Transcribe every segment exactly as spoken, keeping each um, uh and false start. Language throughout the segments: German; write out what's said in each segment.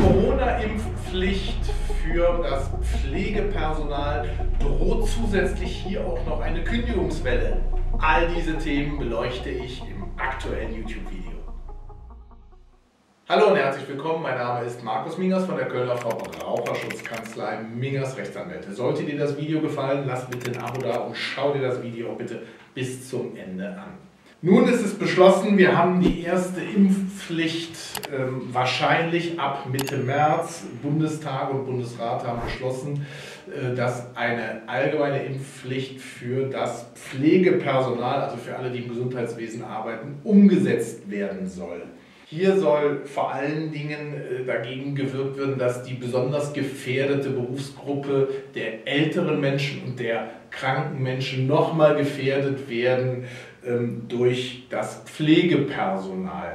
Corona-Impfpflicht für das Pflegepersonal, droht zusätzlich hier auch noch eine Kündigungswelle. All diese Themen beleuchte ich im aktuellen YouTube-Video. Hallo und herzlich willkommen, mein Name ist Markus Mingers von der Kölner Verbraucherschutzkanzlei Mingers Rechtsanwälte. Sollte dir das Video gefallen, lass bitte ein Abo da und schau dir das Video bitte bis zum Ende an. Nun ist es beschlossen, wir haben die erste Impfpflicht ähm, wahrscheinlich ab Mitte März. Bundestag und Bundesrat haben beschlossen, äh, dass eine allgemeine Impfpflicht für das Pflegepersonal, also für alle, die im Gesundheitswesen arbeiten, umgesetzt werden soll. Hier soll vor allen Dingen äh, dagegen gewirkt werden, dass die besonders gefährdete Berufsgruppe der älteren Menschen und der kranken Menschen nochmal gefährdet werden ähm, durch das Pflegepersonal.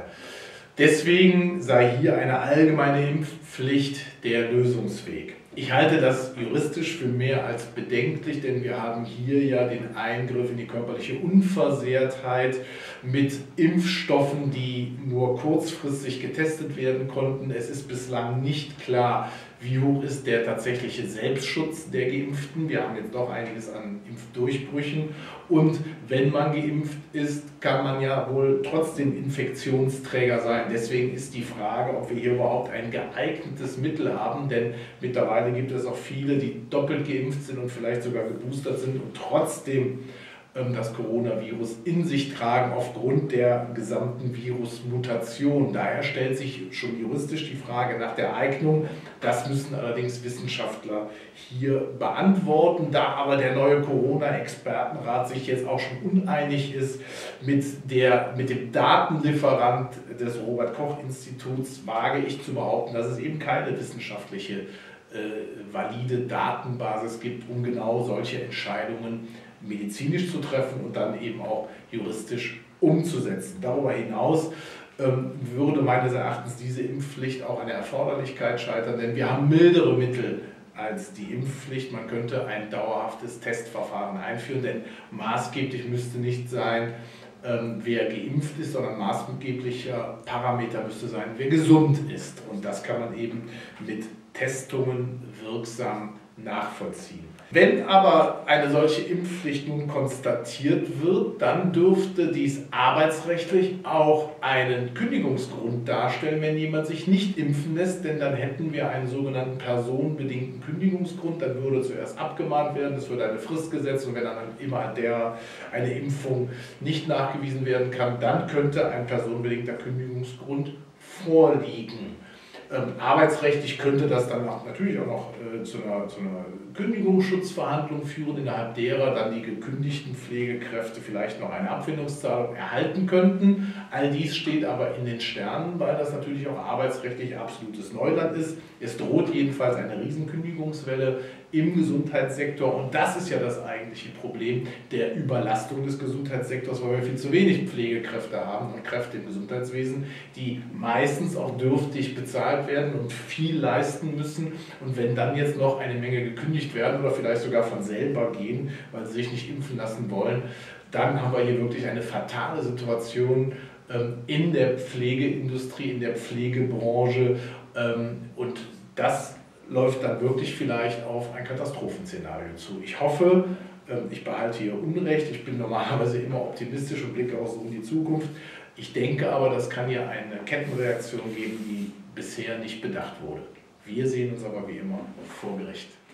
Deswegen sei hier eine allgemeine Impfpflicht der Lösungsweg. Ich halte das juristisch für mehr als bedenklich, denn wir haben hier ja den Eingriff in die körperliche Unversehrtheit mit Impfstoffen, die nur kurzfristig getestet werden konnten. Es ist bislang nicht klar, wie hoch ist der tatsächliche Selbstschutz der Geimpften. Wir haben jetzt doch einiges an Impfdurchbrüchen. Und wenn man geimpft ist, kann man ja wohl trotzdem Infektionsträger sein. Deswegen ist die Frage, ob wir hier überhaupt ein geeignetes Mittel haben. Denn mittlerweile gibt es auch viele, die doppelt geimpft sind und vielleicht sogar geboostert sind und trotzdem das Coronavirus in sich tragen aufgrund der gesamten Virusmutation. Daher stellt sich schon juristisch die Frage nach der Eignung. Das müssen allerdings Wissenschaftler hier beantworten. Da aber der neue Corona-Expertenrat sich jetzt auch schon uneinig ist mit, der, mit dem Datenlieferant des Robert-Koch-Instituts, wage ich zu behaupten, dass es eben keine wissenschaftliche, äh, valide Datenbasis gibt, um genau solche Entscheidungen medizinisch zu treffen und dann eben auch juristisch umzusetzen. Darüber hinaus ähm, würde meines Erachtens diese Impfpflicht auch an der Erforderlichkeit scheitern, denn wir haben mildere Mittel als die Impfpflicht. Man könnte ein dauerhaftes Testverfahren einführen, denn maßgeblich müsste nicht sein, ähm, wer geimpft ist, sondern maßgeblicher Parameter müsste sein, wer gesund ist. Und das kann man eben mit Testungen wirksam nachvollziehen. Wenn aber eine solche Impfpflicht nun konstatiert wird, dann dürfte dies arbeitsrechtlich auch einen Kündigungsgrund darstellen, wenn jemand sich nicht impfen lässt, denn dann hätten wir einen sogenannten personenbedingten Kündigungsgrund, dann würde zuerst abgemahnt werden, es würde eine Frist gesetzt und wenn dann immer an der eine Impfung nicht nachgewiesen werden kann, dann könnte ein personenbedingter Kündigungsgrund vorliegen. Ähm, arbeitsrechtlich könnte das dann auch natürlich auch noch äh, zu, einer, zu einer Kündigungsschutzverhandlung führen, innerhalb derer dann die gekündigten Pflegekräfte vielleicht noch eine Abfindungszahlung erhalten könnten. All dies steht aber in den Sternen, weil das natürlich auch arbeitsrechtlich absolutes Neuland ist. Es droht jedenfalls eine Riesenkündigungswelle im Gesundheitssektor und das ist ja das eigentliche Problem der Überlastung des Gesundheitssektors, weil wir viel zu wenig Pflegekräfte haben und Kräfte im Gesundheitswesen, die meistens auch dürftig bezahlt werden und viel leisten müssen. Und wenn dann jetzt noch eine Menge gekündigt werden oder vielleicht sogar von selber gehen, weil sie sich nicht impfen lassen wollen, dann haben wir hier wirklich eine fatale Situation in der Pflegeindustrie, in der Pflegebranche und das läuft dann wirklich vielleicht auf ein Katastrophenszenario zu. Ich hoffe, ich behalte hier Unrecht, ich bin normalerweise immer optimistisch und blicke auch so in die Zukunft. Ich denke aber, das kann hier eine Kettenreaktion geben, die bisher nicht bedacht wurde. Wir sehen uns aber wie immer vor Gericht.